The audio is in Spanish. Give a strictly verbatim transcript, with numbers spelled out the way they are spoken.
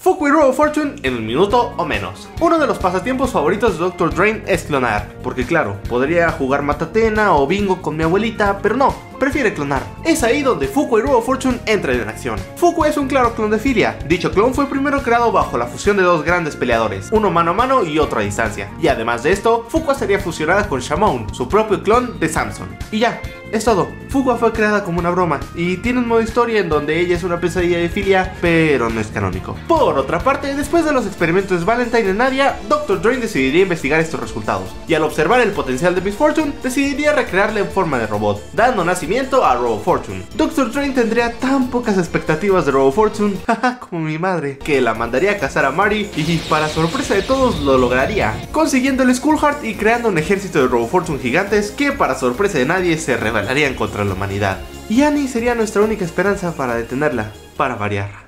Fuku y Robo Fortune en un minuto o menos. Uno de los pasatiempos favoritos de doctor Drain es clonar, porque claro, podría jugar matatena o bingo con mi abuelita, pero no, prefiere clonar. Es ahí donde Fuku y Robo Fortune entran en acción. Fuku es un claro clon de Filia. Dicho clon fue primero creado bajo la fusión de dos grandes peleadores, uno mano a mano y otro a distancia. Y además de esto, Fuku sería fusionada con Shamon, su propio clon de Samson. Y ya, es todo. Fuku fue creada como una broma y tiene un modo historia en donde ella es una pesadilla de Filia, pero no es canónico. Por otra parte, después de los experimentos de Valentine en Nadia, doctor Drain decidiría investigar estos resultados, y al observar el potencial de Miss Fortune, decidiría recrearla en forma de robot, dando nacimiento a Robo Fortune. doctor Drain tendría tan pocas expectativas de Robo Fortune, jaja, como mi madre, que la mandaría a cazar a Mari y para sorpresa de todos lo lograría, consiguiendo el Skull Heart y creando un ejército de Robo Fortune gigantes que para sorpresa de nadie se rebelarían contra la humanidad. Y Annie sería nuestra única esperanza para detenerla, para variar.